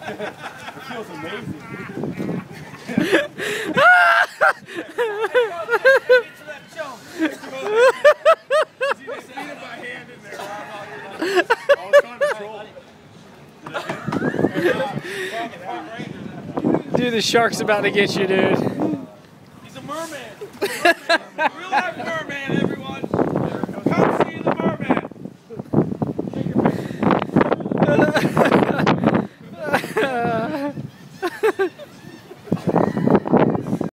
It feels amazing. Dude, the shark's about to get you, dude. He's a merman. Real life merman, everyone. Come see the merman.